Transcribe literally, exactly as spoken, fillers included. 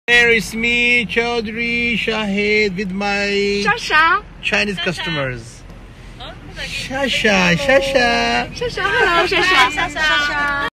There is me, Choudhry, Shahid, with my Sha Sha. Chinese customers. Sha Sha, Sha Sha. Sha Sha, hello, Sha Sha.